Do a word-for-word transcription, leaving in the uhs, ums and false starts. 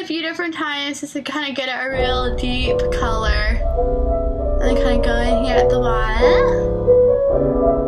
few different times just to kind of get a real deep color. And then kind of go in here at the bottom.